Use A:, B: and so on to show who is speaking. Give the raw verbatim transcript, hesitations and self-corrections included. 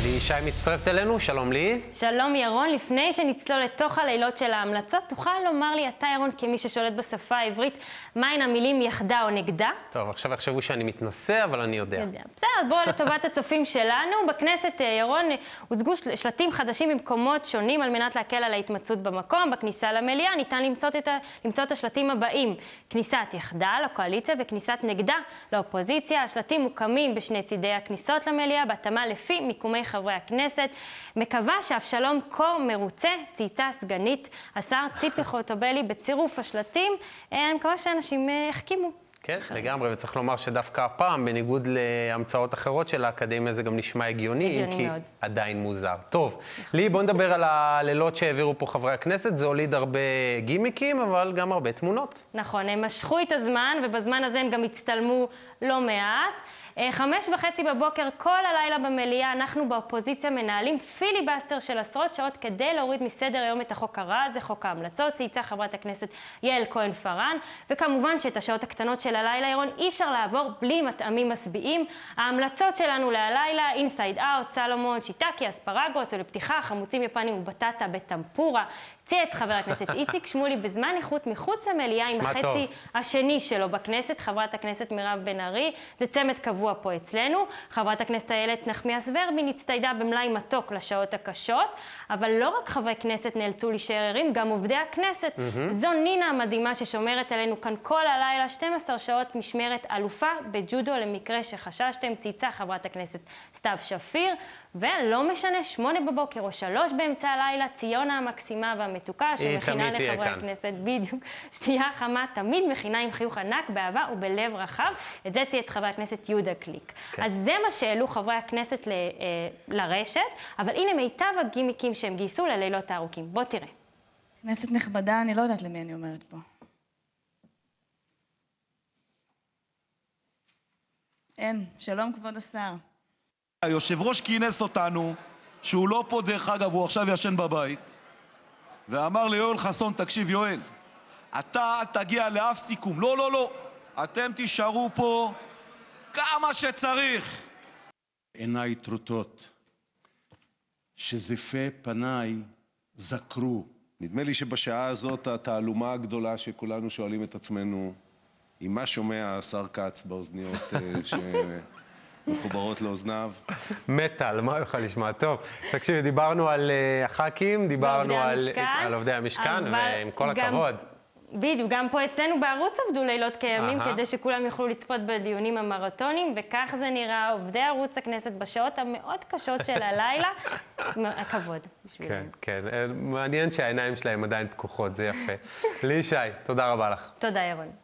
A: לי שי מצטרפת אלינו, שלום לי.
B: שלום ירון, לפני שנצלול לתוך הלילות של ההמלצות, תוכל לומר לי אתה ירון כמי ששולט בשפה העברית, מהן המילים יחדה או נגדה?
A: טוב, עכשיו יחשבו שאני מתנסה, אבל אני יודע.
B: יודע. בסדר, בואו לטובת הצופים שלנו. בכנסת ירון הוצגו שלטים חדשים במקומות שונים על מנת להקל על ההתמצאות במקום. בכניסה למליאה ניתן למצוא את, ה... למצוא את השלטים הבאים: כניסת יחדה לקואליציה וכניסת נגדה לאופוזיציה. השלטים מוקמים בשני צידי הכניסות למליאה, בהתאמה לפי מיקומי חברי הכנסת. מקווה שאבשלום קור מרוצה, צייצה סגנית השר ציפי חוטובלי בצירוף השלטים. אני מקווה שאנשים יחכימו.
A: כן, לגמרי, וצריך לומר שדווקא הפעם, בניגוד להמצאות אחרות של האקדמיה, זה גם נשמע הגיוני, אם כי עדיין מוזר. טוב, לי, בוא נדבר על הלילות שהעבירו פה חברי הכנסת. זה הוליד הרבה גימיקים, אבל גם הרבה תמונות.
B: נכון, הם משכו את הזמן, ובזמן הזה הם גם הצטלמו לא מעט. חמש וחצי בבוקר, כל הלילה במליאה, אנחנו באופוזיציה מנהלים פיליבסטר של עשרות שעות כדי להוריד מסדר היום את החוק הרע הזה, חוק ההמלצות. צייצה חברת הכנסת יעל כהן-פארן, וכמובן שאת השעות הקטנות של הלילה, ירון, אי אפשר לעבור בלי מטעמים משביעים. ההמלצות שלנו להלילה: אינסייד אאוט, סלומון, שיטקי, אספרגוס, ולפתיחה חמוצים יפנים ובטטה בטמפורה. צייץ חבר הכנסת איציק שמולי בזמן איכות מחוץ למליאה עם החצי השני שלו בכנסת, חברת הכנסת מירב בן ארי. זה צמד קבוע פה אצלנו. חברת הכנסת איילת נחמיאס ורבין הצטיידה במלאי מתוק לשעות הקשות, אבל לא רק חברי כנסת נאלצו להישאר ערים, גם עובדי הכנסת. Mm-hmm. זו נינה המדהימה ששומרת עלינו כאן כל הלילה, שתים עשרה שעות משמרת, אלופה בג'ודו למקרה שחששתם. צייצה חברת הכנסת סתיו שפיר. ולא משנה, שמונה בבוקר או שלוש באמצע הלילה, ציונה המקסימה והמתוקה שמכינה לחברי הכנסת, בדיוק, שתייה חמה, תמיד מכינה עם חיוך ענק, באהבה ובלב רחב. את זה צייץ חבר הכנסת יהודה קליק. כן. אז זה מה שהעלו חברי הכנסת ל, לרשת, אבל הנה מיטב הגימיקים שהם גייסו ללילות הארוכים. בוא תראה.
C: כנסת נכבדה, אני לא יודעת למי אני אומרת פה. אין, שלום כבוד השר.
D: היושב ראש כינס אותנו, שהוא לא פה דרך אגב, הוא עכשיו ישן בבית, ואמר ליואל חסון, תקשיב יואל, אתה אל תגיע לאף סיכום, לא, לא, לא, אתם תישארו פה כמה שצריך. עיניי טרוטות, שזפי פניי זכרו. נדמה לי שבשעה הזאת התעלומה הגדולה שכולנו שואלים את עצמנו, עם מה שומע השר כץ באוזניות ש... מחוברות לאוזניו.
A: מטל, מה יוכל לשמוע? טוב, תקשיבי, דיברנו על הח"כים, דיברנו על, על עובדי המשכן, ועם כל הכבוד.
B: בדיוק, גם פה אצלנו בערוץ עבדו לילות קיימים, כדי שכולם יוכלו לצפות בדיונים המרתונים, וכך זה נראה, עובדי ערוץ הכנסת בשעות המאוד קשות של הלילה. הכבוד.
A: כן, כן. מעניין שהעיניים שלהם עדיין פקוחות, זה יפה. לי שי, תודה רבה לך.
B: תודה ירון.